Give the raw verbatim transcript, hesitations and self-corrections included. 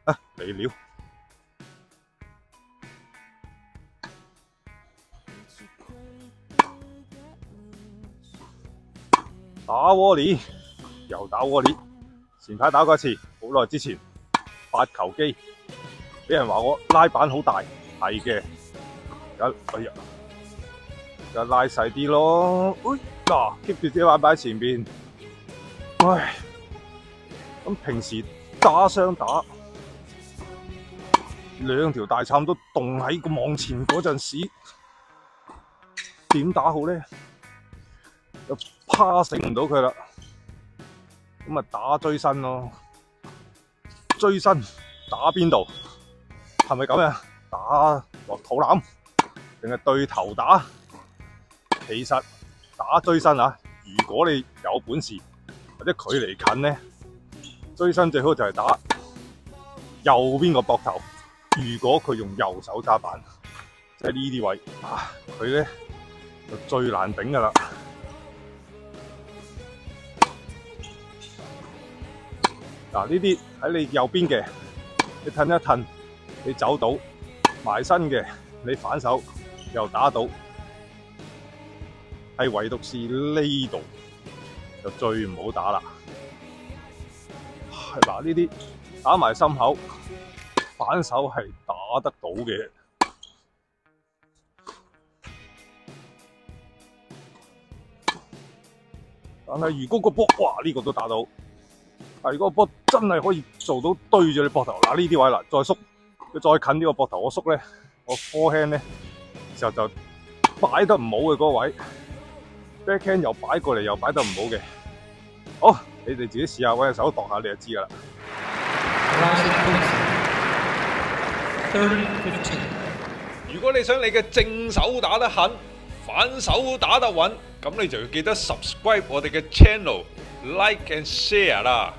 啊，嚟了。打窩利，又打窩利。前排打過一次，好耐之前發球機，俾人話我拉板好大，係嘅。而家哎呀，而家拉細啲咯。嗱、哎、，keep 住隻板擺喺前邊。唉，咁平時打雙打，兩條大杉都棟喺個網前嗰陣時，點打好咧？又趴成唔到佢啦，咁啊打追身咯，追身打邊度？係咪咁樣？打落肚腩，定係對頭打？其實打追身啊，如果你有本事或者距離近咧，追身最好就係打右邊個膊頭。如果佢用右手揸板，即係呢啲位啊，佢咧就最難頂噶啦。嗱，呢啲喺你右邊嘅，你褪一褪，你走到埋身嘅，你反手又打到，係唯獨是呢度就最唔好打啦。嗱，呢啲打埋心口，反手係打得到嘅。但係如果個波，哇呢、這個都打到。但如果個波真係可以做到對住你膊頭，嗱呢啲位啦，再縮，佢再近呢個膊頭，我縮咧，我 forehand 咧時候就擺得唔好嘅嗰個位 ，backhand 又擺過嚟又擺得唔好嘅。好，你哋自己試下揾隻手度下，你就知噶啦。 如果你想你嘅正手打得狠，反手打得穩，咁你就要記得 subscribe 我哋嘅 channel、like and share 啦。